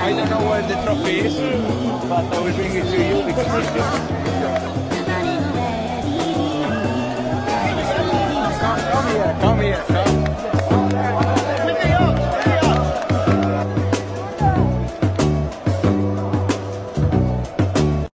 I don't know where the trophy is, but I will bring it to you because it's come here, come here.